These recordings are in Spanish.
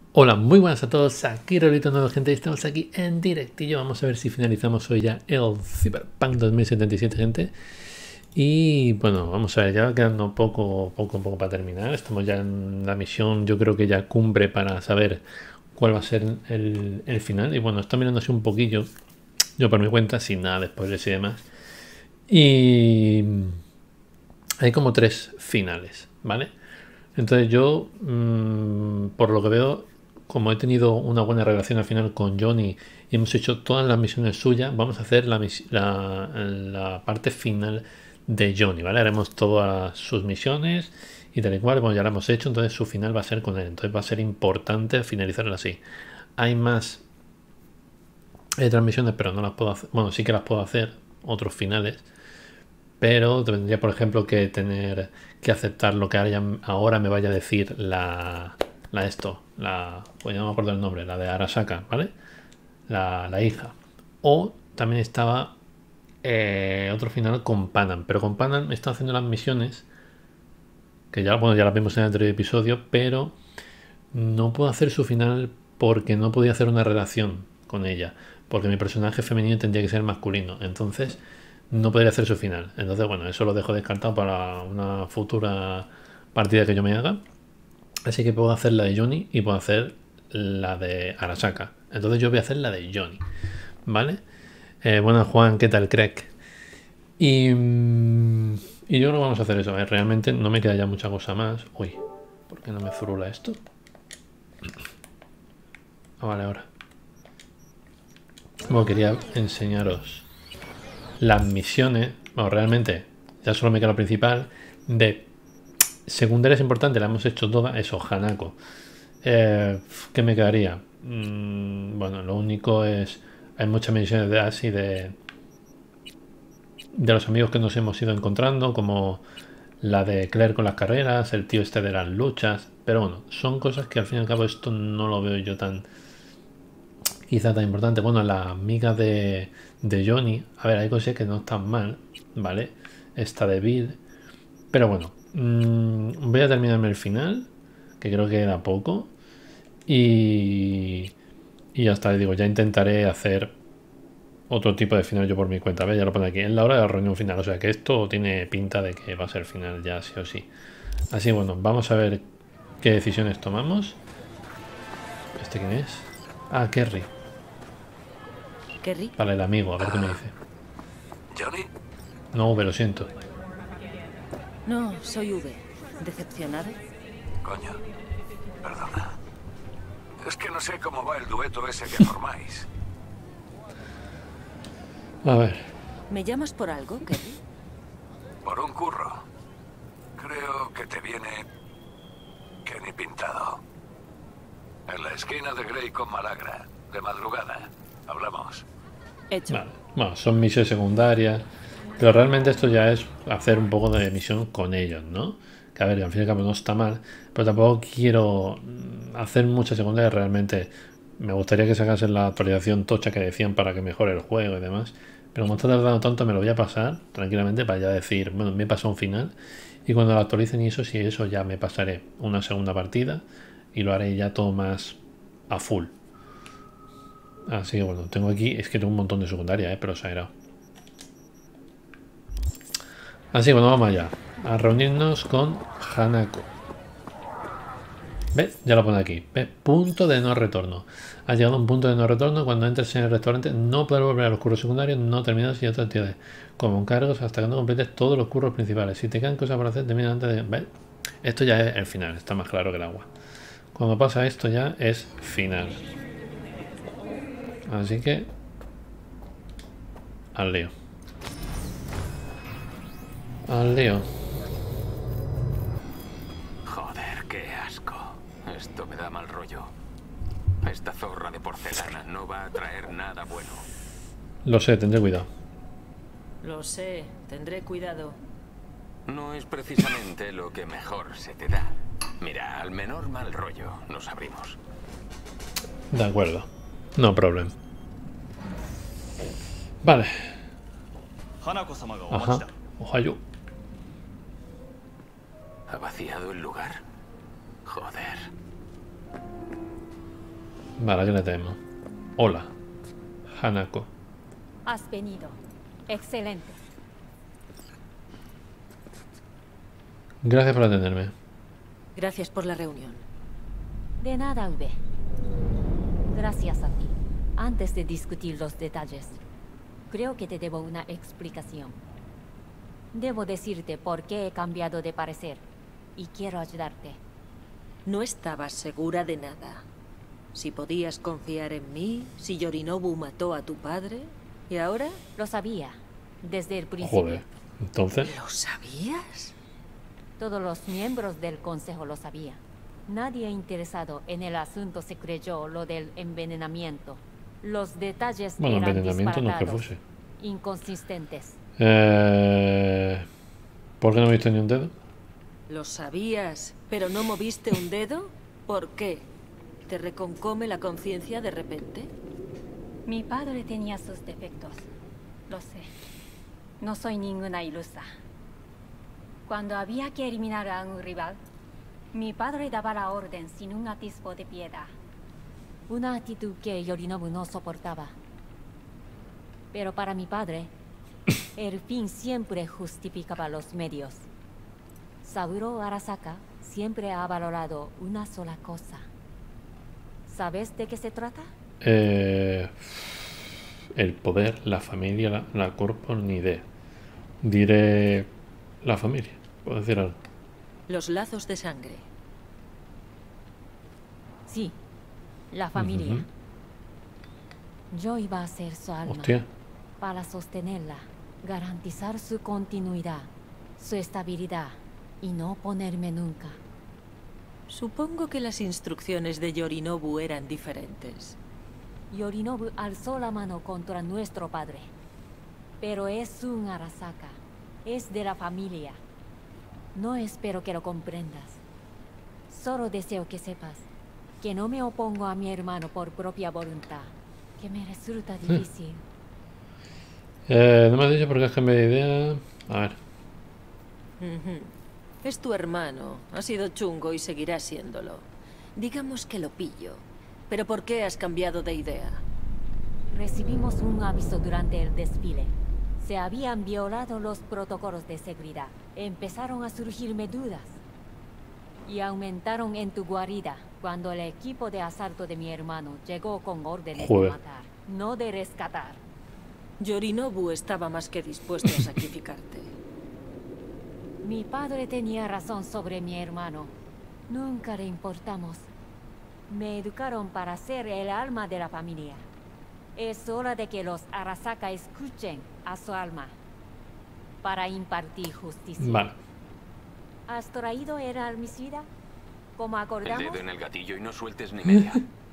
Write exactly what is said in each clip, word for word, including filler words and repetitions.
Hola, muy buenas a todos, aquí Rolito Nuevo, gente, estamos aquí en directillo. Vamos a ver si finalizamos hoy ya el Cyberpunk dos mil setenta y siete, gente. Y bueno, vamos a ver, ya va quedando poco, poco, poco para terminar. Estamos ya en la misión, yo creo que ya cumbre para saber cuál va a ser el, el final. Y bueno, está mirando así un poquillo, yo por mi cuenta, sin nada de spoilers y demás. Y hay como tres finales, ¿vale? Entonces yo, mmm, por lo que veo, como he tenido una buena relación al final con Johnny y hemos hecho todas las misiones suyas, vamos a hacer la, la, la parte final de Johnny, ¿vale? Haremos todas sus misiones y tal y cual, bueno, ya la hemos hecho, entonces su final va a ser con él, entonces va a ser importante finalizarla así. Hay más hay transmisiones, pero no las puedo hacer, bueno, sí que las puedo hacer, otros finales, pero tendría, por ejemplo, que tener que aceptar lo que ahora me vaya a decir la, la esto, la, pues ya no me acuerdo el nombre, la de Arasaka, ¿vale? La, la hija. O también estaba eh, otro final con Panam, pero con Panam me está haciendo las misiones, que ya, bueno, ya las vimos en el anterior episodio, pero no puedo hacer su final porque no podía hacer una relación con ella, porque mi personaje femenino tendría que ser masculino, entonces no podría hacer su final. Entonces, bueno, eso lo dejo descartado para una futura partida que yo me haga. Así que puedo hacer la de Johnny y puedo hacer la de Arasaka. Entonces yo voy a hacer la de Johnny, ¿vale? Eh, bueno, Juan, ¿qué tal, crack? Y, y yo creo que vamos a hacer eso. ¿eh? Realmente no me queda ya mucha cosa más. Uy, ¿por qué no me zurula esto? Ah, vale, ahora. Bueno, quería enseñaros las misiones. Bueno, realmente ya solo me queda lo principal. De secundarias importantes, la hemos hecho todas. Eso, Hanako. Eh, ¿Qué me quedaría? Mm, bueno, lo único es... Hay muchas misiones de así de... De los amigos que nos hemos ido encontrando, como la de Claire con las carreras, el tío este de las luchas. Pero bueno, son cosas que al fin y al cabo esto no lo veo yo tan... Quizá tan importante. Bueno, la amiga de, de Johnny. A ver, hay cosas que no están mal, ¿vale? Esta de Bill. Pero bueno, mmm, voy a terminarme el final, que creo que era poco. Y, y ya está, digo, ya intentaré hacer otro tipo de final yo por mi cuenta. ¿Ves? Ya lo pone aquí, en la hora de la reunión final. O sea que esto tiene pinta de que va a ser final ya sí o sí. Así, bueno, vamos a ver qué decisiones tomamos. ¿Este quién es? Ah, Kerry. ¿Kerry? Vale, el amigo, a ver ah. qué me dice. ¿Johnny? No, me lo siento. No, soy V. ¿Decepcionado? Coño, perdona. Es que no sé cómo va el dueto ese que formáis. A ver. ¿Me llamas por algo, Kerry? Por un curro. Creo que te viene... que ni pintado. En la esquina de Grey con Malagra. De madrugada. Hablamos. Hecho. Vale. Bueno, son misiones secundarias. Pero realmente esto ya es hacer un poco de misión con ellos, ¿no? Que a ver, al fin y al cabo no está mal. Pero tampoco quiero hacer muchas secundarias realmente. Me gustaría que sacasen la actualización tocha que decían para que mejore el juego y demás. Pero como está tardando tanto, me lo voy a pasar tranquilamente para ya decir, bueno, me he pasado un final. Y cuando lo actualicen y eso, si eso ya me pasaré una segunda partida y lo haré ya todo más a full. Así que bueno, tengo aquí, es que tengo un montón de secundaria, ¿eh? Pero exagerado. Así que bueno, vamos allá. A reunirnos con Hanako. ¿Ves? Ya lo pone aquí. ¿Ves? Punto de no retorno. Has llegado a un punto de no retorno. Cuando entres en el restaurante no podrás volver a los curros secundarios no terminados y otras actividades. Como encargos hasta que no completes todos los curros principales. Si te quedan cosas por hacer, termina antes de... ¿Ves? Esto ya es el final. Está más claro que el agua. Cuando pasa esto ya es final. Así que... al lío. Al lío. Joder, qué asco. Esto me da mal rollo. Esta zorra de porcelana no va a traer nada bueno. Lo sé, tendré cuidado. Lo sé, tendré cuidado. No es precisamente lo que mejor se te da. Mira, al menor mal rollo nos abrimos. De acuerdo. No problem. Vale. Ajá. Ojalá. ¿Ha vaciado el lugar? Joder. Vale, aquí la tenemos. Hola, Hanako. Has venido. Excelente. Gracias por atenderme. Gracias por la reunión. De nada, V. Gracias a ti. Antes de discutir los detalles, creo que te debo una explicación. Debo decirte por qué he cambiado de parecer y quiero ayudarte. No estabas segura de nada. Si podías confiar en mí, si Yorinobu mató a tu padre, ¿y ahora? Lo sabía, desde el principio. Joder, entonces... ¿Lo sabías? Todos los miembros del consejo lo sabían. Nadie interesado en el asunto se creyó lo del envenenamiento. Los detalles Bueno, eran envenenamiento no es que disparatados, fuese. inconsistentes. Eh... ¿Por qué no he visto ni un dedo? Lo sabías, pero no moviste un dedo. ¿Por qué? ¿Te reconcome la conciencia de repente? Mi padre tenía sus defectos. Lo sé. No soy ninguna ilusa. Cuando había que eliminar a un rival, mi padre daba la orden sin un atisbo de piedad. Una actitud que Yorinobu no soportaba. Pero para mi padre, el fin siempre justificaba los medios. Saburo Arasaka siempre ha valorado una sola cosa. ¿Sabes de qué se trata? Eh... El poder, la familia, la, la corpo, ni idea. Diré... La familia, puedo decir algo. Los lazos de sangre. Sí, la familia. Ujú. Yo iba a ser su alma. Hostia. Para sostenerla, garantizar su continuidad, su estabilidad y no ponerme nunca. Supongo que las instrucciones de Yorinobu eran diferentes. Yorinobu alzó la mano contra nuestro padre. Pero es un Arasaka. Es de la familia. No espero que lo comprendas. Solo deseo que sepas que no me opongo a mi hermano por propia voluntad, que me resulta difícil. Eh, no me has dicho por qué has cambiado de idea. A ver. Ujú. Es tu hermano. Ha sido chungo y seguirá siéndolo. Digamos que lo pillo. Pero ¿por qué has cambiado de idea? Recibimos un aviso durante el desfile. Se habían violado los protocolos de seguridad. Empezaron a surgirme dudas. Y aumentaron en tu guarida cuando el equipo de asalto de mi hermano llegó con órdenes Joder. de matar, no de rescatar. Yorinobu estaba más que dispuesto a sacrificarte. Mi padre tenía razón sobre mi hermano. Nunca le importamos. Me educaron para ser el alma de la familia. Es hora de que los Arasaka escuchen a su alma para impartir justicia. Vale. ¿Has traído el almicida? Como El acordamos. dedo en el gatillo y no sueltes ni media.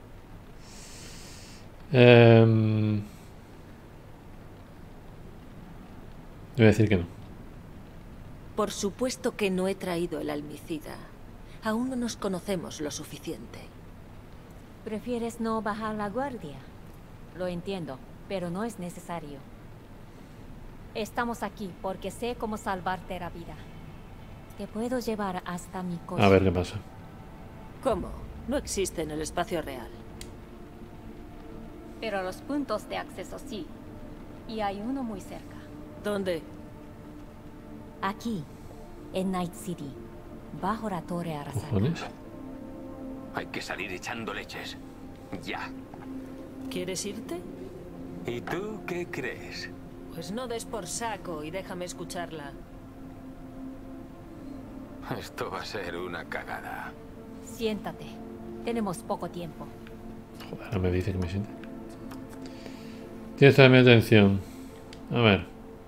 Eh... Voy a decir que no. Por supuesto que no he traído el almicida. Aún no nos conocemos lo suficiente. ¿Prefieres no bajar la guardia? Lo entiendo, pero no es necesario. Estamos aquí porque sé cómo salvarte la vida. Te puedo llevar hasta mi coche. A ver qué pasa. ¿Cómo? No existe en el espacio real. Pero los puntos de acceso sí. Y hay uno muy cerca. ¿Dónde? Aquí, en Night City, bajo la torre Arasaka. ¿Cojones? Hay que salir echando leches. Ya. ¿Quieres irte? ¿Y tú qué crees? Pues no des por saco y déjame escucharla. Esto va a ser una cagada. Siéntate. Tenemos poco tiempo. Joder, ahora me dice que me siente. Tienes toda mi atención. A ver.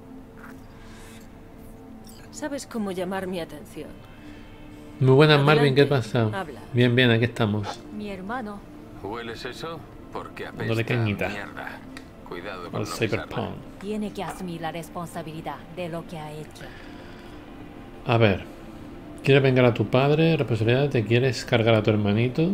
¿Sabes cómo llamar mi atención? Muy buenas, Adelante, Marvin, ¿qué pasa? habla. Bien, bien, aquí estamos. Mi hermano, ¿Hueles eso? Porque Dándole apesta a cañita. mierda. Cuidado con Al no Cyberpunk. pisarla. tiene que asumir la responsabilidad de lo que ha hecho. A ver. ¿Quieres vengar a tu padre? Responsabilidad. ¿Te quieres cargar a tu hermanito?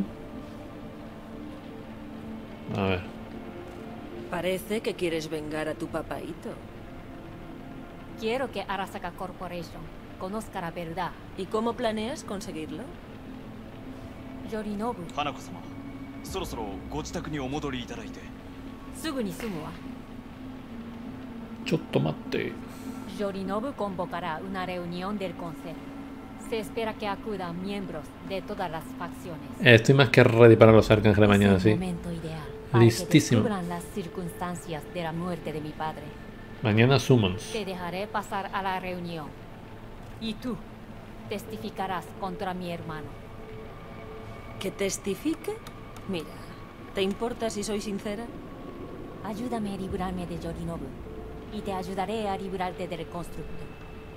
A ver. Parece que quieres vengar a tu papaíto. Quiero que Arasaka Corporation conozca la verdad. ¿Y cómo planeas conseguirlo? Yorinobu, 花子様そろそろご自宅にお戻りいただいて。 すぐに済むわ。 ちょっと待って。 Yorinobu convocará una reunión del consejo. Se espera que acudan miembros de todas las facciones. Eh, estoy más que ready para los arcángeles mañana, es sí. el momento ideal para Listísimo. que descubran las circunstancias de la muerte de mi padre. Mañana summons. Te dejaré pasar a la reunión. Y tú testificarás contra mi hermano. ¿Que testifique? Mira, ¿te importa si soy sincera? Ayúdame a librarme de Yorinobu. Y te ayudaré a librarte del constructor.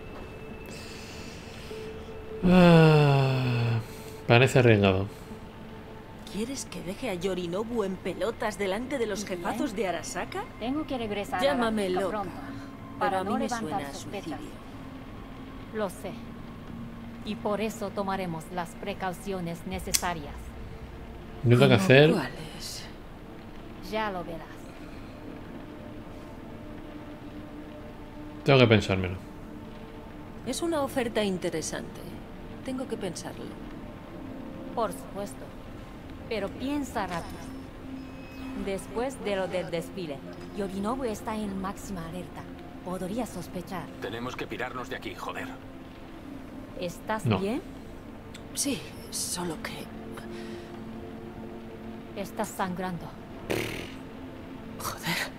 Ah, parece arriesgado. ¿Quieres que deje a Yorinobu en pelotas delante de los Bien. jefazos de Arasaka? Tengo que regresar Llámame a la loca, pronto, pero para a mí no me levantar suena a sospechas. suicidio. Lo sé. Y por eso tomaremos las precauciones necesarias. Lo único que hacer. ¿Cuáles? Ya lo verás. Tengo que pensármelo. Es una oferta interesante. Tengo que pensarlo. Por supuesto. Pero piensa rápido. Después de lo del desfile, Yorinobu está en máxima alerta. Podría sospechar. Tenemos que pirarnos de aquí, joder. ¿Estás No. bien? Sí, solo que... Estás sangrando. Joder.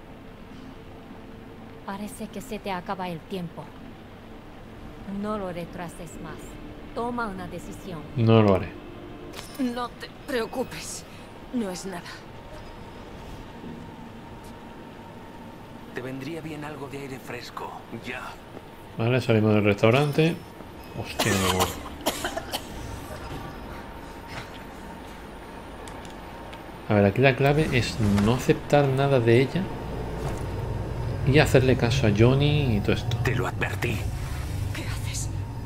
Parece que se te acaba el tiempo. No lo retrases más. Toma una decisión. No lo haré. No te preocupes. No es nada. Te vendría bien algo de aire fresco. Ya. Vale, salimos del restaurante. Hostia, no. A ver, aquí la clave es no aceptar nada de ella y hacerle caso a Johnny y todo esto. Te lo advertí. ¿Qué haces?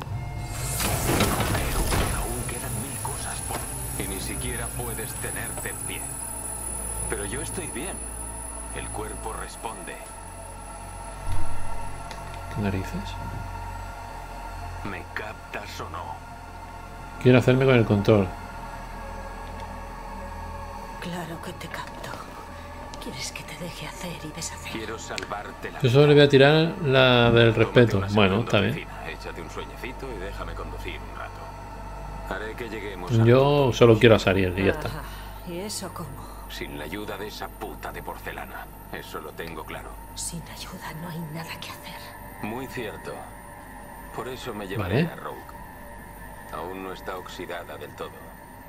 Pero aún quedan mil cosas por... Y ni siquiera puedes tenerte en pie. Pero yo estoy bien. El cuerpo responde. ¿Qué narices? ¿Me captas o no? Quiero hacerme con el control. Claro que te capto. ¿Quieres que te deje hacer y deshacer? Quiero salvarte la Yo solo le voy a tirar la del Tómate respeto. una Bueno, segunda está bien. oficina, échate un sueñecito y déjame conducir un rato. Haré que lleguemos a... Yo solo quiero a Sariel y ya está. Ajá. ¿Y eso cómo? Sin la ayuda de esa puta de porcelana. Eso lo tengo claro. Sin ayuda no hay nada que hacer. Muy cierto. Por eso me llevaré Vale. a Rogue. Aún no está oxidada del todo.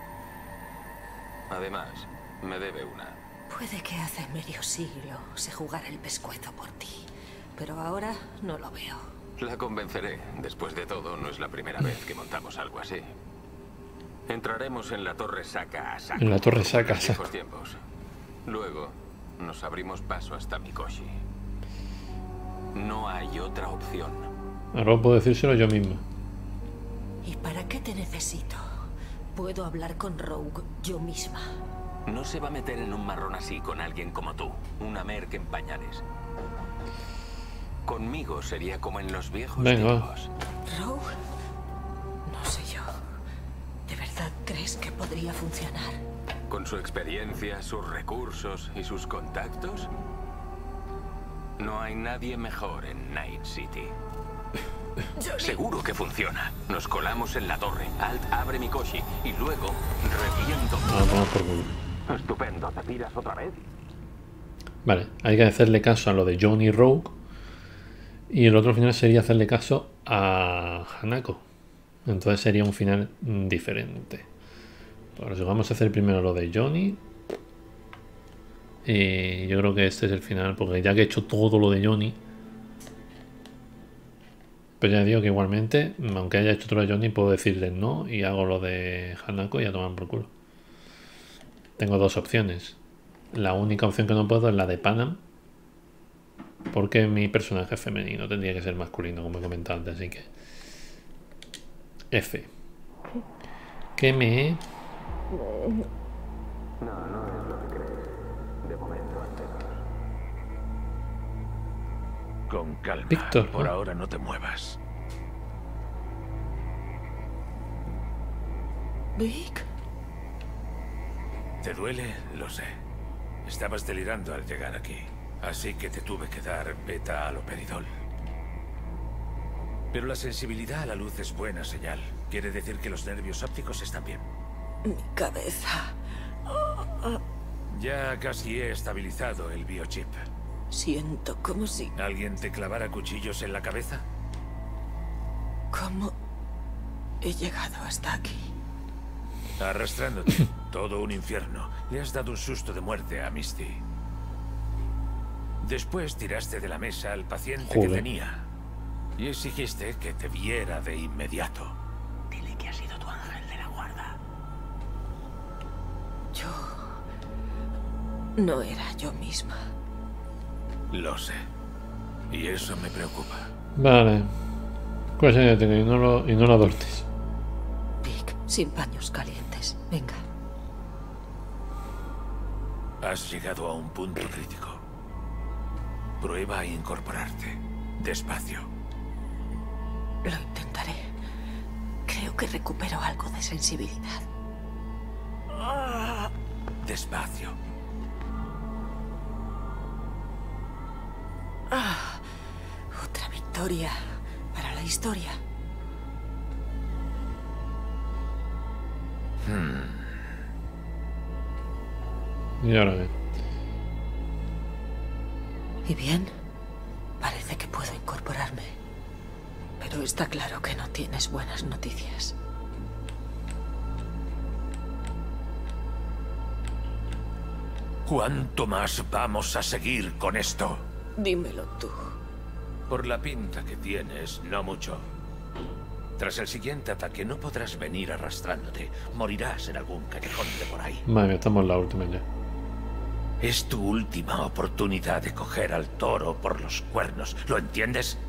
Además, me debe una. Puede que hace medio siglo se jugara el pescuezo por ti, pero ahora no lo veo. La convenceré. Después de todo, no es la primera vez que montamos algo así. Entraremos en la Torre Saka a saco. En la Torre Saka a en saco. viejos tiempos. Luego, nos abrimos paso hasta Mikoshi. No hay otra opción. Ahora puedo decírselo yo mismo. ¿Y para qué te necesito? Puedo hablar con Rogue yo misma. No se va a meter en un marrón así con alguien como tú, una merc en pañales. Conmigo sería como en los viejos Venga, va. tiempos. ¿Rogue? No sé yo. ¿De verdad crees que podría funcionar? Con su experiencia, sus recursos y sus contactos, no hay nadie mejor en Night City. Seguro que funciona. Nos colamos en la torre. Alt abre Mikoshi y luego reviento. Ah, vamos por culo. Estupendo. ¿Te tiras otra vez? Vale, hay que hacerle caso a lo de Johnny Rogue. Y el otro final sería hacerle caso a Hanako. Entonces sería un final diferente. Por eso vamos a hacer primero lo de Johnny. Y yo creo que este es el final, porque ya que he hecho todo lo de Johnny. Pero ya digo que igualmente, aunque haya hecho todo lo de Johnny, puedo decirle no y hago lo de Hanako y ya toman por culo. Tengo dos opciones. La única opción que no puedo es la de Panam. Porque mi personaje es femenino, tendría que ser masculino, como he comentado antes, así que... F. ¿Qué me...? No, no es lo que crees. De momento, al menos. Con calma. Víctor, Por ¿no? ahora no te muevas. ¿Vic? ¿Te duele? Lo sé. Estabas delirando al llegar aquí, así que te tuve que dar beta-haloperidol. Pero la sensibilidad a la luz es buena señal. Quiere decir que los nervios ópticos están bien. Mi cabeza. Ya casi he estabilizado el biochip. Siento como si... ¿Alguien te clavara cuchillos en la cabeza? ¿Cómo he llegado hasta aquí? Arrastrándote. Todo un infierno. Le has dado un susto de muerte a Misty. Después tiraste de la mesa al paciente Joder. que tenía. Y exigiste que te viera de inmediato. Dile que ha sido tu ángel de la guarda. Yo... no era yo misma. Lo sé. Y eso me preocupa. Vale. Pues ya tengo y no lo, y no lo adortes. Vic, sin paños calientes. Venga. Has llegado a un punto crítico. Prueba a incorporarte. Despacio. Lo intentaré. Creo que recupero algo de sensibilidad. Despacio. Ah, otra victoria para la historia. Y ahora bien. ¿Y bien? Parece que puedo incorporarme. Pero está claro que no tienes buenas noticias. ¿Cuánto más vamos a seguir con esto? Dímelo tú. Por la pinta que tienes, no mucho. Tras el siguiente ataque no podrás venir arrastrándote. Morirás en algún callejón de por ahí. Madre mía, estamos en la última ya. Es tu última oportunidad de coger al toro por los cuernos. ¿Lo entiendes?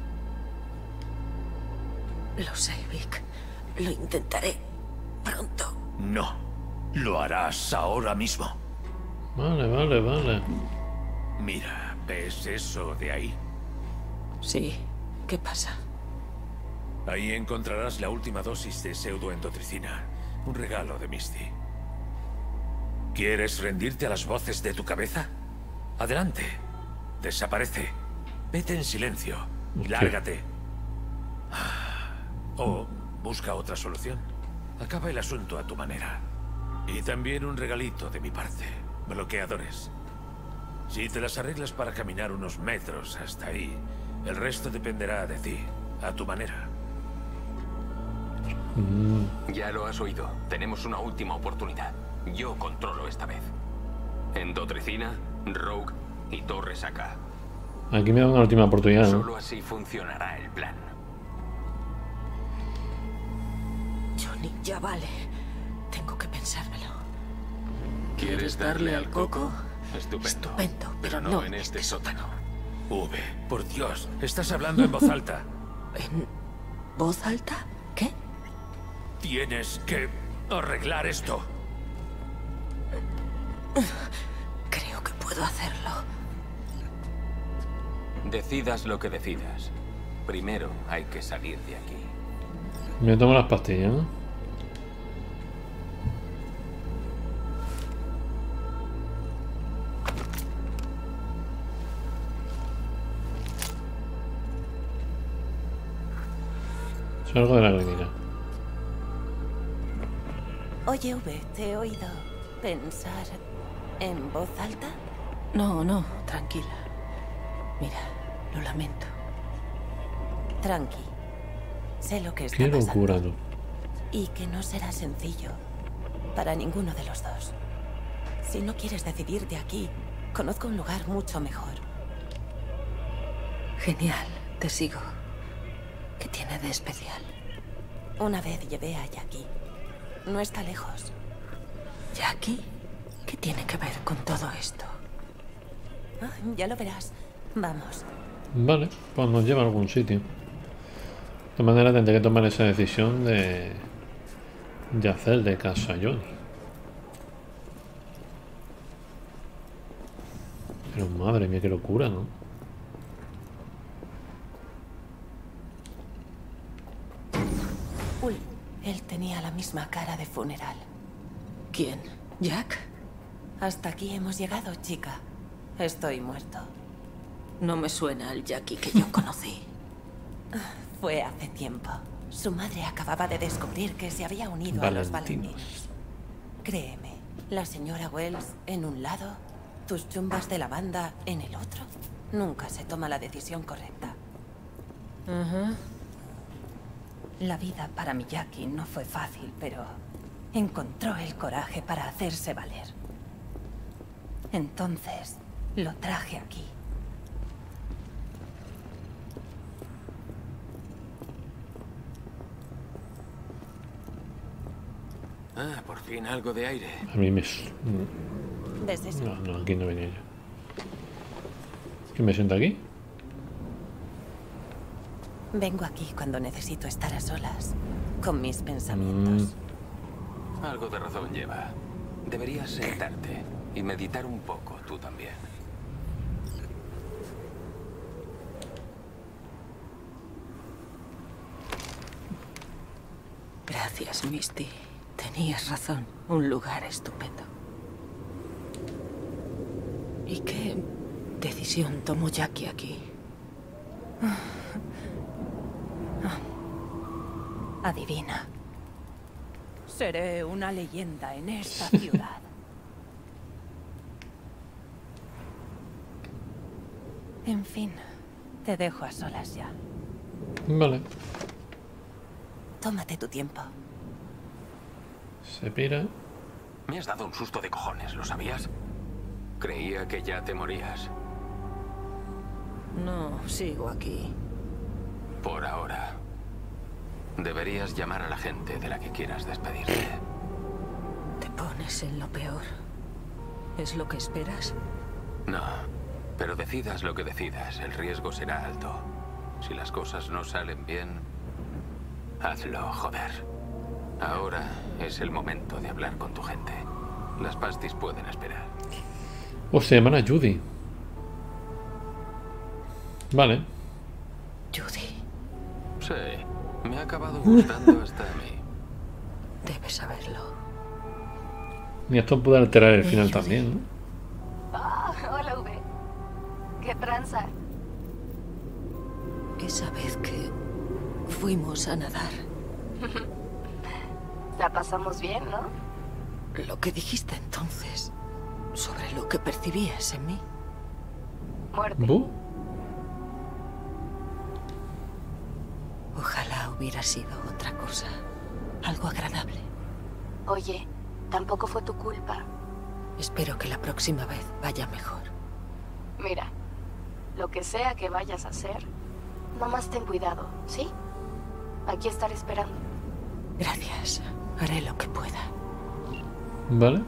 Lo sé, Vic. Lo intentaré. Pronto. No. Lo harás ahora mismo. Vale, vale, vale. Mira, ¿ves eso de ahí? Sí. ¿Qué pasa? Ahí encontrarás la última dosis de pseudoendotricina. Un regalo de Misty. ¿Quieres rendirte a las voces de tu cabeza? Adelante. Desaparece. Vete en silencio. Hostia. Lárgate. O busca otra solución. Acaba el asunto a tu manera. Y también un regalito de mi parte. Bloqueadores. Si te las arreglas para caminar unos metros hasta ahí, el resto dependerá de ti, a tu manera. Ya lo has oído. Tenemos una última oportunidad. Yo controlo esta vez. Endotricina, Rogue y Torres acá. Aquí me da una última oportunidad, ¿no? Solo así funcionará el plan. Johnny, ya vale. Tengo que pensármelo. ¿Quieres darle al coco? Estupendo. Estupendo, Pero no en este sótano. V, por Dios, estás hablando en voz alta. ¿En voz alta? ¿Qué? Tienes que arreglar esto. Creo que puedo hacerlo. Decidas lo que decidas. Primero hay que salir de aquí. Me tomo las pastillas, ¿no? Salgo de la clínica. Oye, V, te he oído pensar en voz alta. No, no, tranquila. Mira, lo lamento. Tranqui. Sé lo que está Qué pasando. locura, tú. Y que no será sencillo para ninguno de los dos. Si no quieres decidir de aquí, conozco un lugar mucho mejor. Genial, te sigo. ¿Qué tiene de especial? Una vez llevé a Jackie. No está lejos. ¿Jackie? ¿Qué tiene que ver con todo esto? Ah, ya lo verás. Vamos. Vale, pues nos lleva a algún sitio. De manera tendré que tomar esa decisión de, de hacerle caso a Johnny. Pero madre mía, qué locura, ¿no? Uy, él tenía la misma cara de funeral. ¿Quién? ¿Jack? Hasta aquí hemos llegado, chica. Estoy muerto. No me suena al Jackie que yo conocí. Fue hace tiempo. Su madre acababa de descubrir que se había unido a los valentinos. Créeme, la señora Wells en un lado, tus chumbas de la banda en el otro. Nunca se toma la decisión correcta. Ajá. La vida para Miyaki no fue fácil, pero encontró el coraje para hacerse valer. Entonces, lo traje aquí. Ah, por fin algo de aire. A mí me... Desde No, no, aquí no venía yo. ¿Qué me siento aquí? Vengo aquí cuando necesito estar a solas, con mis pensamientos. Mm. Algo de razón lleva. Deberías sentarte y meditar un poco, tú también. Gracias, Misty. Tenías razón. Un lugar estupendo. ¿Y qué decisión tomó Jackie aquí? Adivina. Seré una leyenda en esta ciudad. En fin, te dejo a solas ya. Vale. Tómate tu tiempo. Se pira. Me has dado un susto de cojones, ¿lo sabías? Creía que ya te morías. No, sigo aquí. Por ahora. Deberías llamar a la gente de la que quieras despedirte. Te pones en lo peor. ¿Es lo que esperas? No, pero decidas lo que decidas, el riesgo será alto. Si las cosas no salen bien, hazlo, joder. Ahora es el momento de hablar con tu gente. Las pastis pueden esperar. Oh, se llaman a Judy. Vale. Judy. Sí, me ha acabado gustando hasta a mí. Debes saberlo. Y esto puede alterar el final también, ¿no? Ah, hola, V. ¿Qué tranza? Esa vez que fuimos a nadar. La pasamos bien, ¿no? Lo que dijiste entonces sobre lo que percibías en mí. Muerte. ¿Bu? Ojalá hubiera sido otra cosa. Algo agradable. Oye, tampoco fue tu culpa. Espero que la próxima vez vaya mejor. Mira, lo que sea que vayas a hacer, nomás ten cuidado, ¿sí? Aquí estaré esperando. Gracias. Haré lo que pueda. Vale.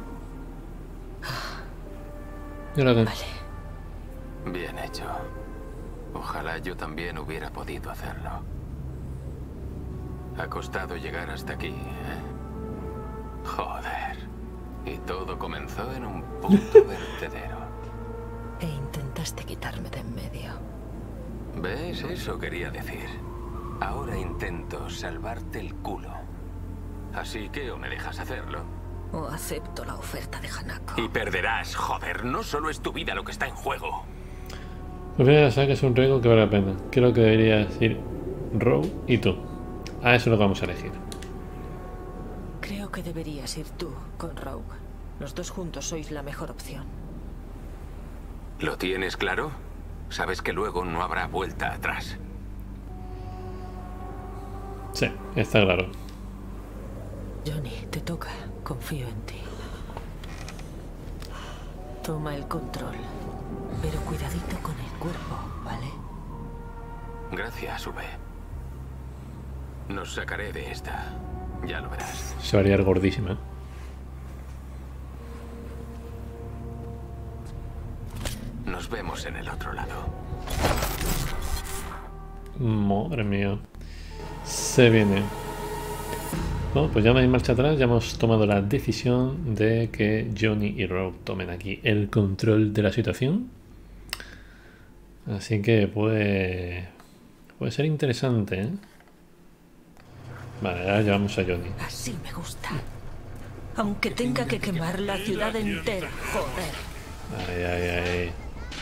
¿Y ahora qué? Vale. Bien hecho. Ojalá yo también hubiera podido hacerlo. Ha costado llegar hasta aquí, ¿eh? Joder. Y todo comenzó en un puto vertedero. E intentaste quitarme de en medio. ¿Ves? Eso quería decir. Ahora intento salvarte el culo. Así que o me dejas hacerlo. O acepto la oferta de Hanako. Y perderás, joder. No solo es tu vida lo que está en juego. Pues mira, sabes que es un riesgo que vale la pena. Creo que deberías ir Row y tú. A eso es lo que vamos a elegir. Creo que deberías ir tú con Rogue. Los dos juntos sois la mejor opción. ¿Lo tienes claro? Sabes que luego no habrá vuelta atrás. Sí, está claro. Johnny, te toca. Confío en ti. Toma el control. Pero cuidadito con el cuerpo, ¿vale? Gracias, V. Nos sacaré de esta. Ya lo verás. Se va a liar gordísima. Nos vemos en el otro lado. Madre mía. Se viene. Bueno, pues ya no hay marcha atrás. Ya hemos tomado la decisión de que Johnny y Rogue tomen aquí el control de la situación. Así que puede, puede ser interesante, ¿eh? Vale, ahora llevamos a Johnny. Así me gusta. Aunque tenga que quemar la ciudad entera, joder. Ay, ay, ay.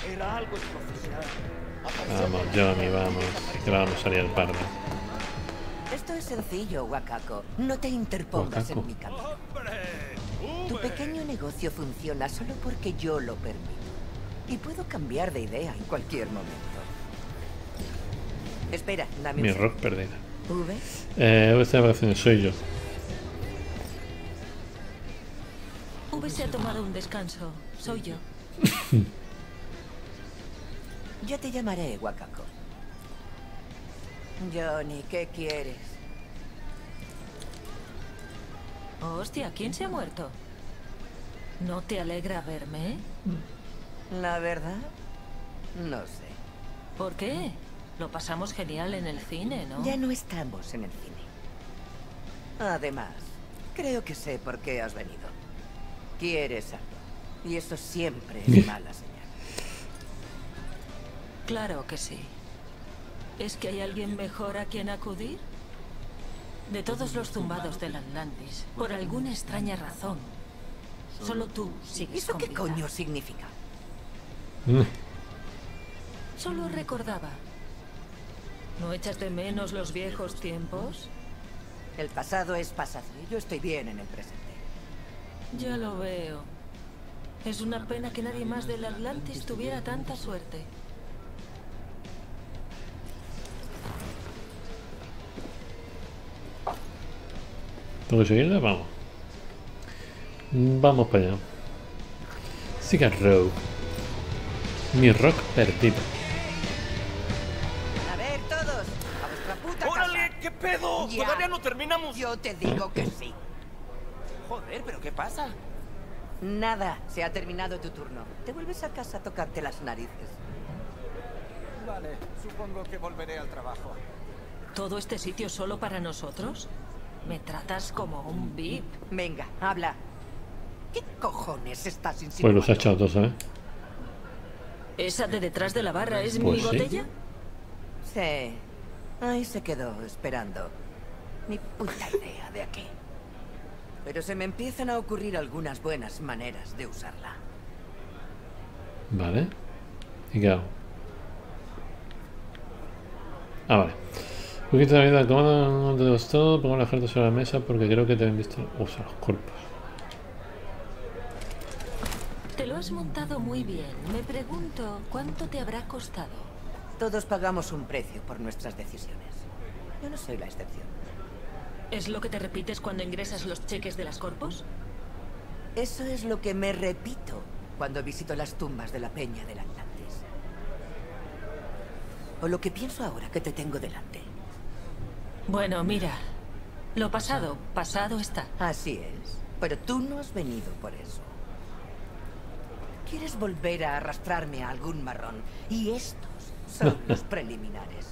Vamos, Johnny, vamos. Que la vamos a salir al pardo. Esto es sencillo, Wakako. No te interpongas Wakako. en mi camino. Tu pequeño negocio funciona solo porque yo lo permito. Y puedo cambiar de idea en cualquier momento. Espera, dame Mi un rock perdida. ¿V? Eh, V está de vacaciones, soy yo. V se ha tomado un descanso. Soy yo. Yo te llamaré Wakako. Johnny, ¿qué quieres? Hostia, ¿quién se ha muerto? ¿No te alegra verme? La verdad, no sé. ¿Por qué? Lo pasamos genial en el cine, ¿no? Ya no estamos en el cine. Además, creo que sé por qué has venido. Quieres algo. Y eso siempre es mala señal. Claro que sí. ¿Es que hay alguien mejor a quien acudir? De todos los zumbados del Atlantis, por alguna extraña razón, solo tú sigues ¿Eso con qué vida. coño significa? Solo recordaba. ¿No echas de menos los viejos tiempos? El pasado es pasado y yo estoy bien en el presente. Ya lo veo. Es una pena que nadie más del Atlantis tuviera tanta suerte. ¿Tengo que seguirla? Vamos. Vamos para allá. Siga Rogue. Mi rock perdido. A ver, todos, a vuestra puta ¡Órale! casa. ¿Qué pedo? Ya. Todavía no terminamos. Yo te digo que sí. Joder, ¿pero qué pasa? Nada, se ha terminado tu turno. Te vuelves a casa a tocarte las narices. Vale, supongo que volveré al trabajo. ¿Todo este sitio solo para nosotros? Me tratas como un V I P. Venga, habla. ¿Qué cojones estás Pues insinuando? los ha echado todos, ¿sabes? ¿Esa de detrás de la barra es Pues mi sí. botella? Sí. Ahí se quedó esperando. Ni puta idea de aquí. Pero se me empiezan a ocurrir algunas buenas maneras de usarla. Vale. ¿Y qué hago? Ah, vale. Un poquito de vida cómoda, no te gustó. Pongo la carta sobre la mesa porque creo que te han visto usar los cuerpos. Te lo has montado muy bien. Me pregunto, ¿cuánto te habrá costado? Todos pagamos un precio por nuestras decisiones. Yo no soy la excepción. ¿Es lo que te repites cuando ingresas los cheques de las corpos? Eso es lo que me repito cuando visito las tumbas de la Peña del Atlantis. O lo que pienso ahora que te tengo delante. Bueno, mira. Lo pasado, pasado está. Así es. Pero tú no has venido por eso. Quieres volver a arrastrarme a algún marrón. Y estos son los preliminares.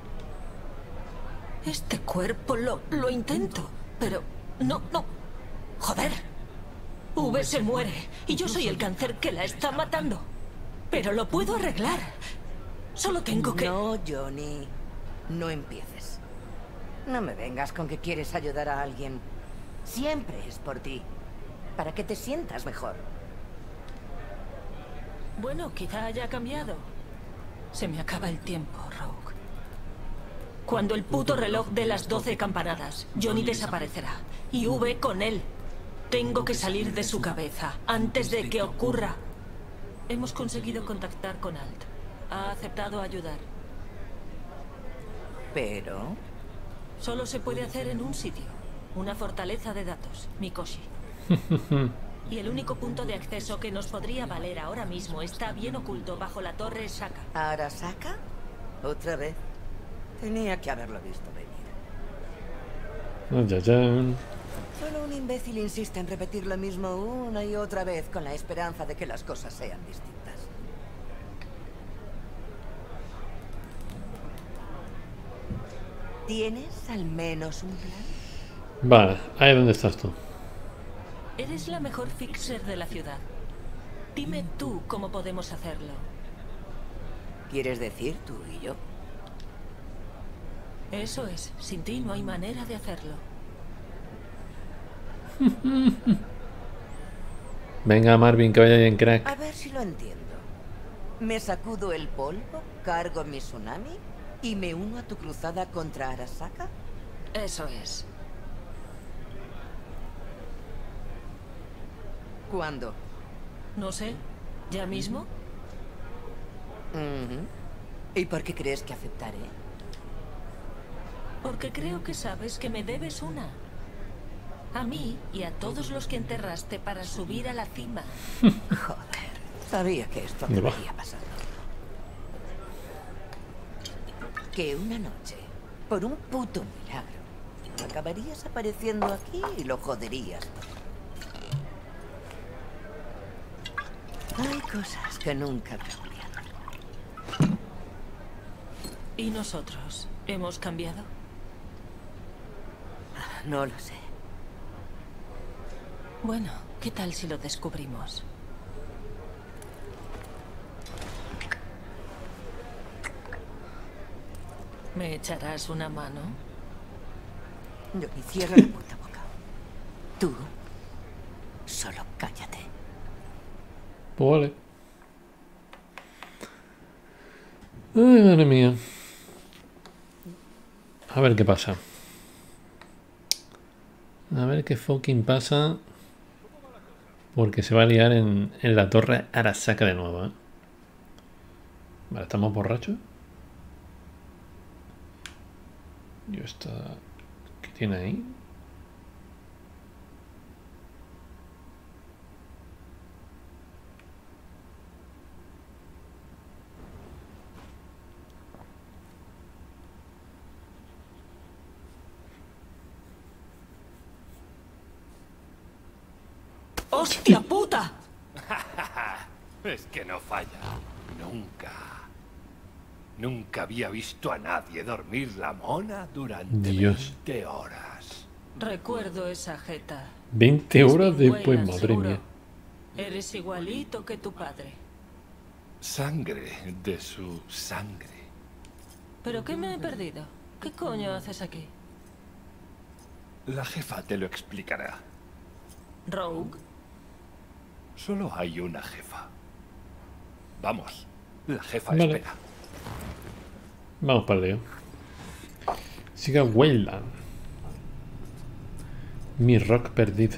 Este cuerpo lo, lo intento, pero no, no. Joder. V se muere y yo soy el cáncer que la está matando. Pero lo puedo arreglar. Solo tengo que... No, Johnny. No empieces. No me vengas con que quieres ayudar a alguien. Siempre es por ti. Para que te sientas mejor. Bueno, quizá haya cambiado. Se me acaba el tiempo, Rogue. Cuando el puto reloj dé las doce campanadas, Johnny desaparecerá. Y V con él. Tengo que salir de su cabeza antes de que ocurra. Hemos conseguido contactar con Alt. Ha aceptado ayudar. Pero... Solo se puede hacer en un sitio. Una fortaleza de datos, Mikoshi. Y el único punto de acceso que nos podría valer ahora mismo está bien oculto bajo la torre Saka. ¿Arasaka? ¿Otra vez? Tenía que haberlo visto venir. Ah, ya, ya. Solo un imbécil insiste en repetir lo mismo una y otra vez con la esperanza de que las cosas sean distintas. ¿Tienes al menos un plan? Vale, ahí donde estás tú. Eres la mejor fixer de la ciudad. Dime tú cómo podemos hacerlo. ¿Quieres decir tú y yo? Eso es. Sin ti no hay manera de hacerlo. Venga, Marvin, que vaya bien, crack. A ver si lo entiendo. Me sacudo el polvo, cargo mi tsunami y me uno a tu cruzada contra Arasaka. Eso es. ¿Cuándo? No sé. ¿Ya mismo? Uh-huh. ¿Y por qué crees que aceptaré? Porque creo que sabes que me debes una. A mí y a todos los que enterraste para subir a la cima. Joder, sabía que esto acabaría pasando. Que una noche, por un puto milagro, acabarías apareciendo aquí y lo joderías todo. Hay cosas que nunca cambian. ¿Y nosotros? ¿Hemos cambiado? No lo sé. Bueno, ¿qué tal si lo descubrimos? ¿Me echarás una mano? No, y cierra la puta boca. Tú, solo cállate. Pues vale. Ay, madre mía. A ver qué pasa. A ver qué fucking pasa. Porque se va a liar en, en la torre Arasaka de nuevo, ¿eh? Vale, ¿estamos borrachos? Yo está... ¿Qué tiene ahí? ¡Hostia puta! Es que no falla. Nunca. Nunca había visto a nadie dormir la mona durante Dios. veinte horas. Recuerdo esa jeta. veinte horas después, Weyland, madre seguro. mía. Eres igualito que tu padre. Sangre de su sangre. ¿Pero qué me he perdido? ¿Qué coño haces aquí? La jefa te lo explicará. ¿Rogue? Solo hay una jefa. Vamos, la jefa Vale. espera. Vamos para el lío. Siga Weyland. Mi rock perdido.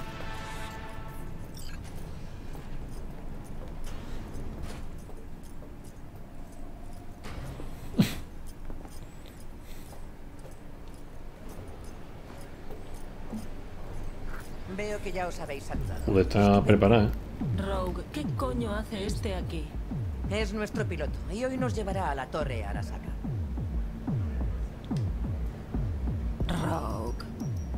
Veo que ya os habéis saludado. Joder, está preparada, ¿eh? Rogue, ¿qué coño hace este aquí? Es nuestro piloto y hoy nos llevará a la torre Arasaka. Rogue.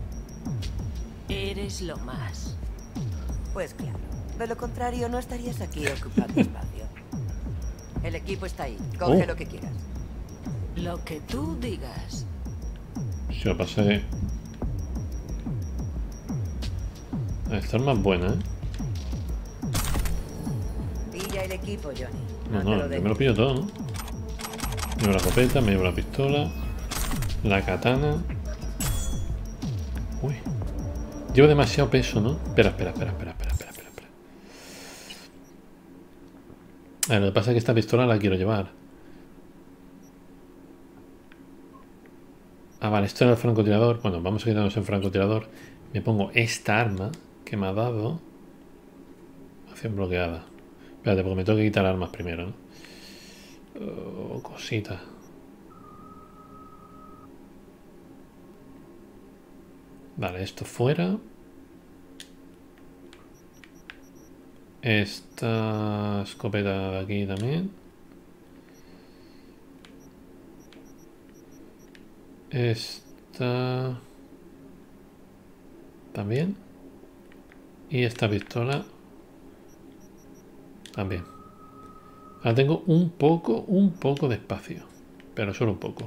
Eres lo más. Pues claro. De lo contrario, no estarías aquí ocupando espacio. El equipo está ahí. Coge Oh. lo que quieras. Lo que tú digas. Si lo pasé. Esta es más buena, ¿eh? Pilla el equipo, Johnny. No, te no, lo yo dejo. me lo pillo todo, ¿no? Me llevo la escopeta, me llevo la pistola, la katana. Uy. Llevo demasiado peso, ¿no? Espera, espera, espera, espera, espera, espera, espera, espera. A ver, lo que pasa es que esta pistola la quiero llevar. Ah, vale, esto era el francotirador. Bueno, vamos a quitarnos el francotirador. Me pongo esta arma que me ha dado. Acción bloqueada. Espérate, porque me tengo que quitar armas primero, ¿no? Oh, cosita. Vale, esto fuera. Esta escopeta de aquí también. Esta también. Y esta pistola también. Ahora tengo un poco, un poco de espacio. Pero solo un poco.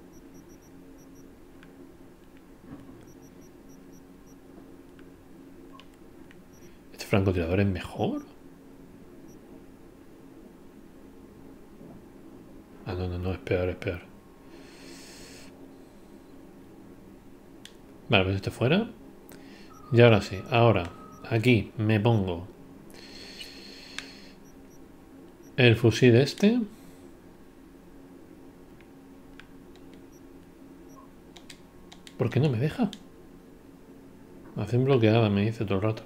¿Este francotirador es mejor? Ah, no, no, no, es peor, es peor. Vale, pues este fuera. Y ahora sí, ahora aquí me pongo el fusil este. ¿Por qué no me deja? Hacen bloqueada, me dice todo el rato.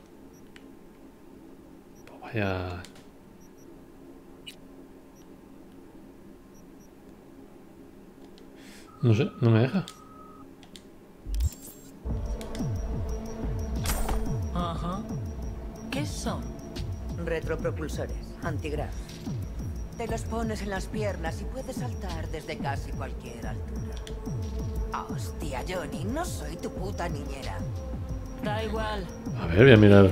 Pues vaya... No sé, no me deja. Ajá. ¿Qué son? Retropropulsores, antigrav. Te los pones en las piernas y puedes saltar desde casi cualquier altura. Hostia, Johnny, no soy tu puta niñera. Da igual. A ver, voy a mirar.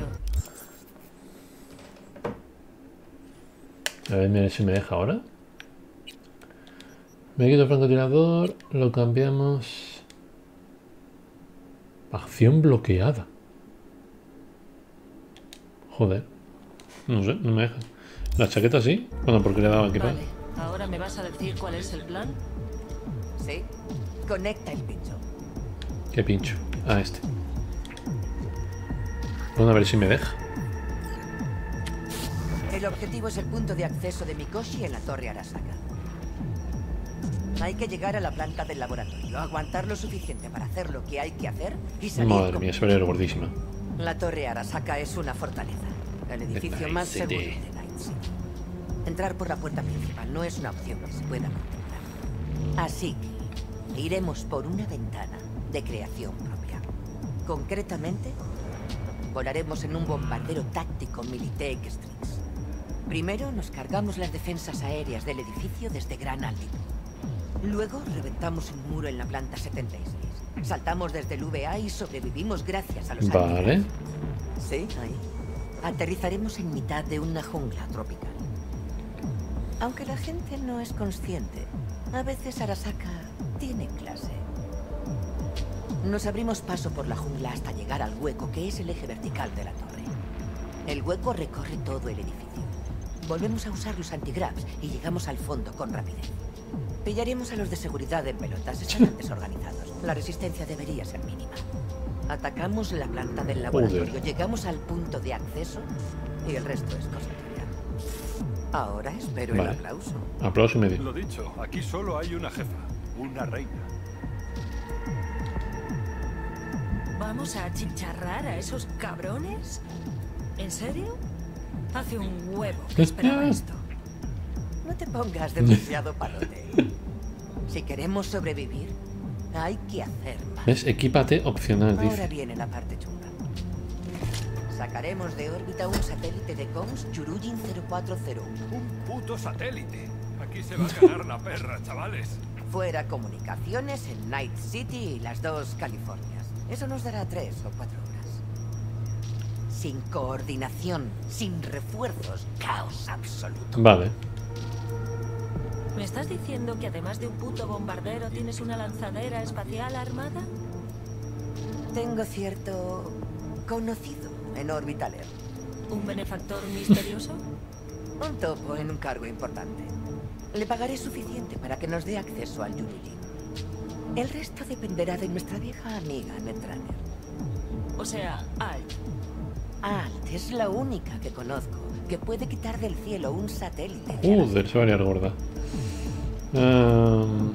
A ver, mira si me deja ahora. Me quito el francotirador, lo cambiamos. Acción bloqueada. Joder. No sé, no me deja. La chaqueta sí. Bueno, porque le he dado a equipar. Vale, ahora me vas a decir cuál es el plan. Sí. Conecta el pincho. ¿Qué pincho? Ah, este. Bueno, a ver si me deja. El objetivo es el punto de acceso de Mikoshi en la Torre Arasaka. Hay que llegar a la planta del laboratorio, aguantar lo suficiente para hacer lo que hay que hacer y salir. Madre con... mía, se ve gordísima. La Torre Arasaka es una fortaleza, el edificio más seguro de Night City. Entrar por la puerta principal no es una opción que se pueda contemplar. Así que iremos por una ventana de creación propia. Concretamente, volaremos en un bombardero táctico Militech Strix. Primero nos cargamos las defensas aéreas del edificio desde gran altitud. Luego reventamos un muro en la planta setenta y seis. Saltamos desde el V A y sobrevivimos gracias a los Vale. antigrav. Sí, ahí. Aterrizaremos en mitad de una jungla tropical. Aunque la gente no es consciente, a veces Arasaka tiene clase. Nos abrimos paso por la jungla hasta llegar al hueco que es el eje vertical de la torre. El hueco recorre todo el edificio. Volvemos a usar los antigravs y llegamos al fondo con rapidez. Pillaremos a los de seguridad en pelotas, estarán desorganizados. La resistencia debería ser mínima. Atacamos la planta del laboratorio, Joder. llegamos al punto de acceso y el resto es cosa tuya. Ahora espero Vale. el aplauso. Aplauso y medio. Lo dicho, aquí solo hay una jefa, una reina. ¿Vamos a achicharrar a esos cabrones? ¿En serio? Hace un huevo que esperaba esto. No te pongas demasiado palote. Si queremos sobrevivir, hay que hacer más. ¿Ves? Equípate opcional, Ahora dice. viene la parte chunga. Sacaremos de órbita un satélite de comms Yurujin cero cuatro cero uno. Un puto satélite. Aquí se va a ganar la perra, chavales. Fuera comunicaciones en Night City y las dos Californias. Eso nos dará tres o cuatro horas. Sin coordinación, sin refuerzos, caos absoluto. Vale. ¿Me estás diciendo que además de un puto bombardero tienes una lanzadera espacial armada? Tengo cierto conocido en Orbital Air. ¿Un benefactor misterioso? Un topo en un cargo importante. Le pagaré suficiente para que nos dé acceso al Yurujin. El resto dependerá de nuestra vieja amiga Netrunner. O sea, Alt. Alt es la única que conozco que puede quitar del cielo un satélite. Joder, se va a liar gorda. Um...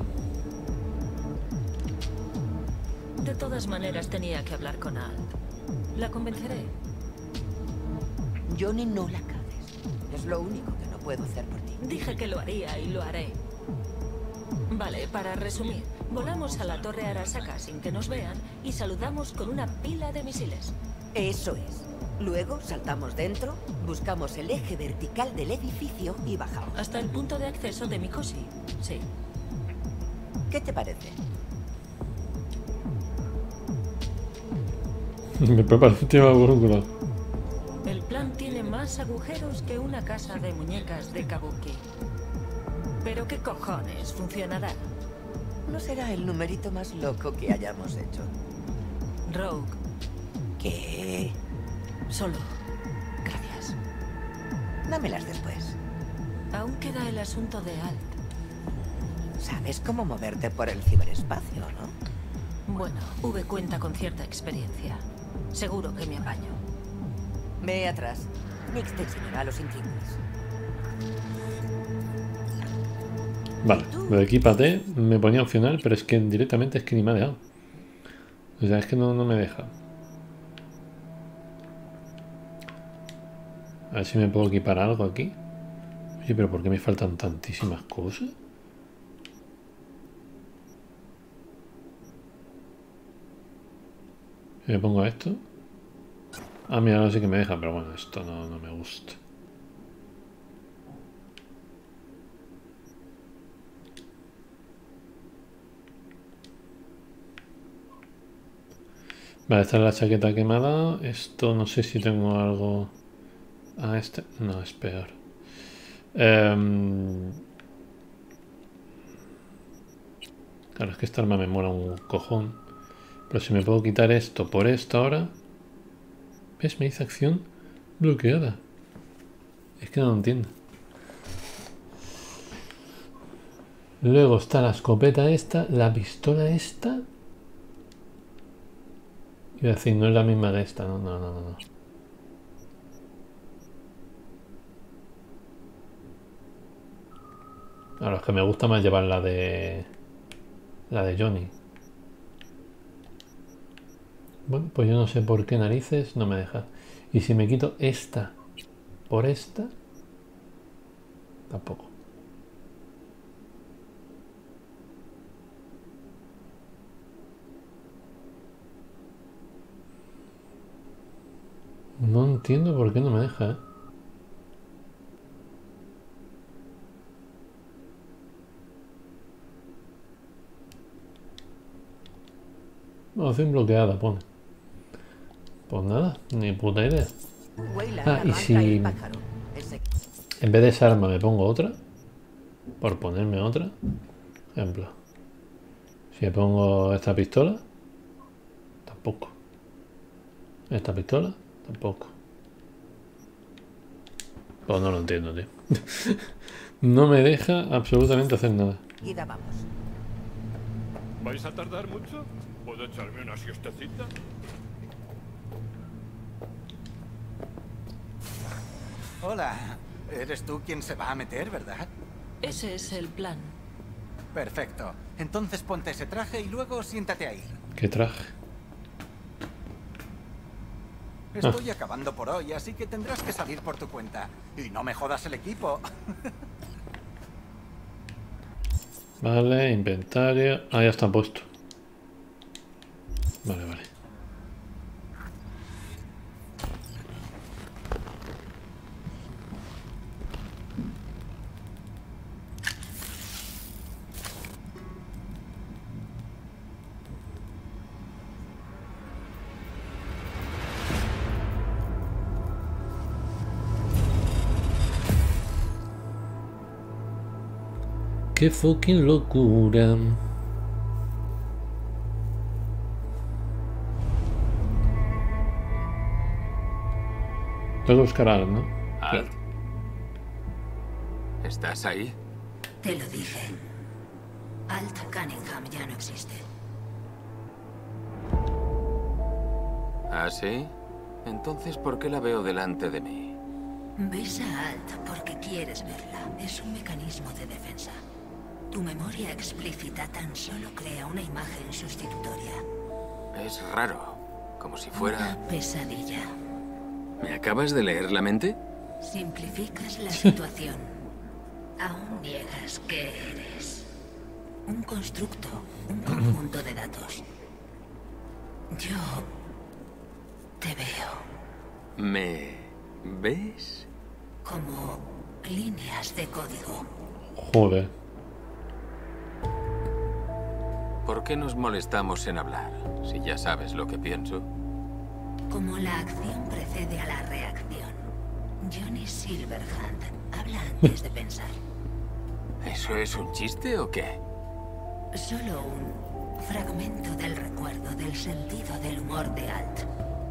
De todas maneras tenía que hablar con Alt. La convenceré. Johnny, no la cagues. Es lo único que no puedo hacer por ti. Dije que lo haría y lo haré. Vale, para resumir, volamos a la Torre Arasaka sin que nos vean y saludamos con una pila de misiles. Eso es. Luego saltamos dentro, buscamos el eje vertical del edificio y bajamos. Hasta el punto de acceso de Mikoshi. Sí. ¿Qué te parece? Me preparo un tema brújula. El plan tiene más agujeros que una casa de muñecas de Kabuki. Pero qué cojones, funcionará. No será el numerito más loco que hayamos hecho. Rogue. ¿Qué? Solo. Gracias. Dámelas después. Aún queda el asunto de Alt. Sabes cómo moverte por el ciberespacio, ¿no? Bueno, V cuenta con cierta experiencia. Seguro que me apaño. Ve atrás. Nix te enseñará los intríngulis. Vale, lo de equípate me ponía opcional, pero es que directamente es que ni me ha dejado. O sea, es que no, no me deja. A ver si me puedo equipar algo aquí. Oye, pero ¿por qué me faltan tantísimas cosas? Me pongo esto. Ah, mira, no sé qué me deja, pero bueno, esto no, no me gusta. Vale, esta es la chaqueta que me ha dado. Esto no sé si tengo algo... Ah, este... No, es peor. Um... Claro, es que esta arma me mola un cojón. Pero si me puedo quitar esto por esto ahora... ¿Ves? Me dice acción bloqueada. Es que no lo entiendo. Luego está la escopeta esta, la pistola esta... Iba a decir, no es la misma de esta, no, no, no, no. Ahora es que me gusta más llevar la de... La de Johnny. Bueno, pues yo no sé por qué narices no me deja. Y si me quito esta por esta... Tampoco. No entiendo por qué no me deja, ¿eh? Opción bloqueada, pone. Pues nada, ni puta idea. Ah, y si en vez de esa arma me pongo otra, por ponerme otra, ejemplo, si me pongo esta pistola, tampoco. Esta pistola, tampoco. Pues no lo entiendo, tío. No me deja absolutamente hacer nada. ¿Vais a tardar mucho? ¿Puedo echarme una siestecita? Hola, eres tú quien se va a meter, ¿verdad? Ese es el plan. Perfecto. Entonces ponte ese traje y luego siéntate ahí. ¿Qué traje? Estoy ah. acabando por hoy, así que tendrás que salir por tu cuenta. Y no me jodas el equipo. Vale, inventario. Ah, ya está puesto. Vale, vale. ¡Qué fucking locura! Tengo que buscar a Alt, ¿no? Alt. ¿Estás ahí? Te lo dije. Alt Cunningham ya no existe. ¿Ah, sí? Entonces, ¿por qué la veo delante de mí? Ves a Alt porque quieres verla. Es un mecanismo de defensa. Tu memoria explícita tan solo crea una imagen sustitutoria. Es raro, como si fuera... Una pesadilla. ¿Me acabas de leer la mente? Simplificas la situación. Aún niegas que eres. Un constructo, un conjunto de datos. Yo... te veo. ¿Me ves? Como líneas de código. Joder. ¿Por qué nos molestamos en hablar, si ya sabes lo que pienso? Como la acción precede a la reacción. Johnny Silverhand habla antes de pensar. ¿Eso es un chiste o qué? Solo un fragmento del recuerdo del sentido del humor de Alt.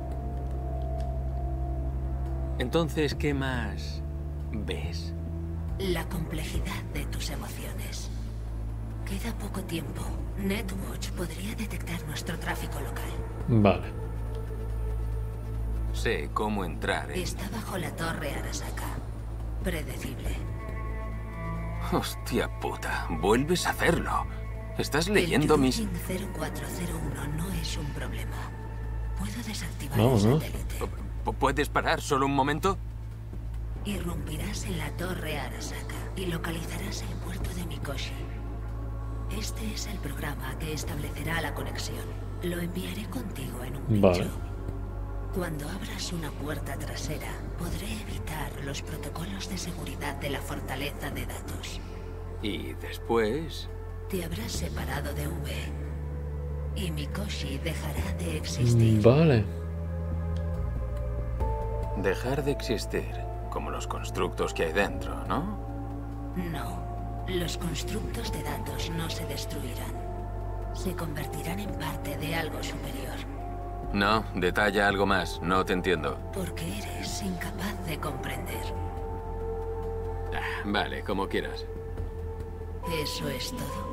Entonces, ¿qué más ves? La complejidad de tus emociones. Queda poco tiempo. Netwatch podría detectar nuestro tráfico local. Vale. Sé cómo entrar en... Está bajo la torre Arasaka. Predecible. Hostia puta, vuelves a hacerlo. Estás leyendo el mis... cero cuatro cero uno no es un problema. Puedo desactivar No, el no. satélite. ¿Puedes parar solo un momento? Irrumpirás en la torre Arasaka y localizarás el puerto de Mikoshi. Este es el programa que establecerá la conexión. Lo enviaré contigo en un Vale. bicho. Cuando abras una puerta trasera, podré evitar los protocolos de seguridad de la fortaleza de datos. Y después... Te habrás separado de V. Y Mikoshi dejará de existir. Vale. Dejar de existir, como los constructos que hay dentro, ¿no? No, los constructos de datos no se destruirán. Se convertirán en parte de algo superior. No, detalla algo más, no te entiendo. Porque eres incapaz de comprender. Ah, vale, como quieras. Eso es todo.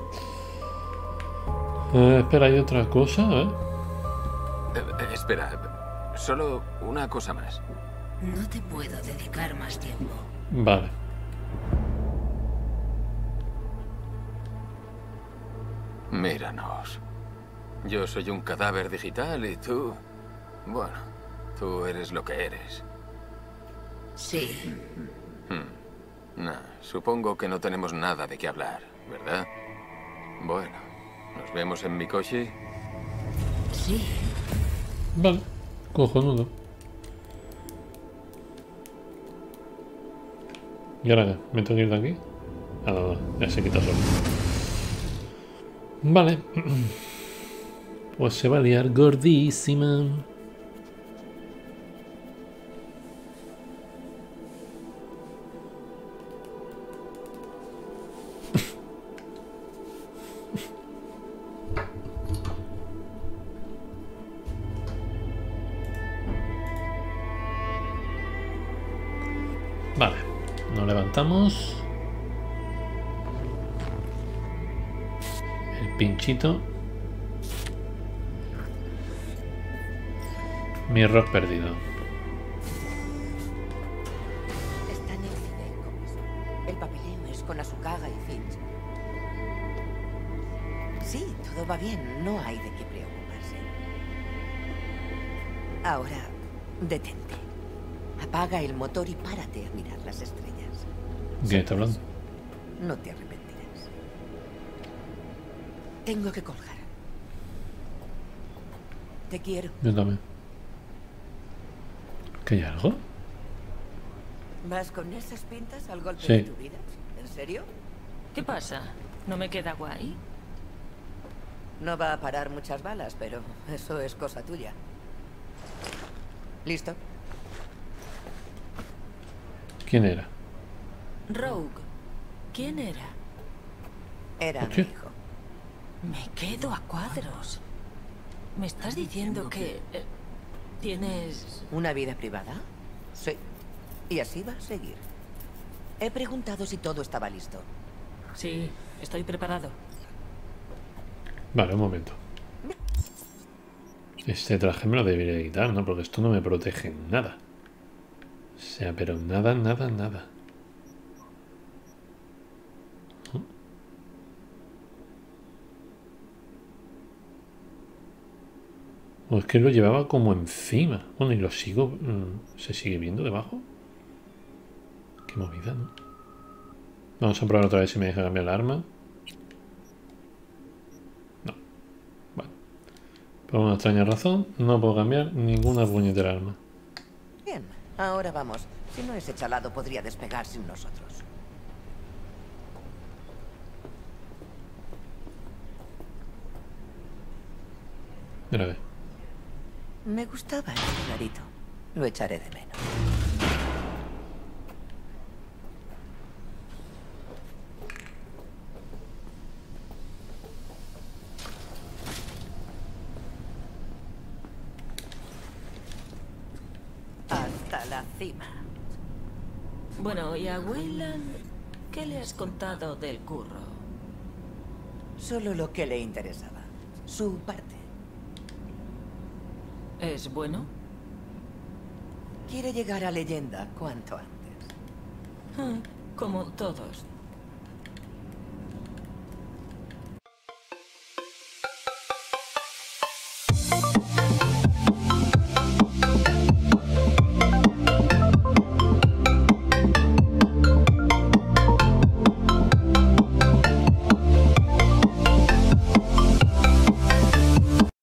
Eh, espera, hay otra cosa, ¿eh? Eh, eh, espera, solo una cosa más. No te puedo dedicar más tiempo. Vale. Míranos. Yo soy un cadáver digital y tú... Bueno, tú eres lo que eres. Sí. Hmm. Nah, supongo que no tenemos nada de qué hablar, ¿verdad? Bueno, ¿nos vemos en Mikoshi? Sí. Vale. Cojonudo. ¿Y ahora qué? ¿Me tengo que ir de aquí? Ah, no, no, ya se quita solo. Vale. Pues se va a liar gordísima. Vale, nos levantamos. El pinchito. Mi rock perdido. Está en el Ciber. El papeleo es con Asukaga y Finch. Sí, todo va bien. No hay de qué preocuparse. Ahora, detente. Apaga el motor y párate a mirar las estrellas. ¿Qué está hablando? No te arrepentirás. Tengo que colgar. Te quiero. Yo también. ¿Que hay algo? ¿Vas con esas pintas al golpe Sí. de tu vida? ¿En serio? ¿Qué pasa? ¿No me queda guay? No va a parar muchas balas, pero eso es cosa tuya. ¿Listo? ¿Quién era? Rogue. ¿Quién era? Era mi ¿Qué? hijo. Me quedo a cuadros. ¿Me estás diciendo que... eh, tienes... ¿Una vida privada? Sí. Y así va a seguir. He preguntado si todo estaba listo. Sí, estoy preparado. Vale, un momento. Este traje me lo debería quitar, ¿no? Porque esto no me protege en nada. O sea, pero nada, nada, nada. O es que lo llevaba como encima. Bueno, y lo sigo... mm, ¿Se sigue viendo debajo? Qué movida, ¿no? Vamos a probar otra vez si me deja cambiar el arma. No. Vale. Por una extraña razón, no puedo cambiar ninguna puñetera arma. Bien, ahora vamos. Si no, ese chalado podría despegar sin nosotros. Mira, a ver. Me gustaba el lugarito. Lo echaré de menos. Hasta la cima. Bueno, ¿y a Weyland qué le has contado del curro? Solo lo que le interesaba. Su parte. ¿Es bueno? Quiere llegar a leyenda cuanto antes. Ah, como todos.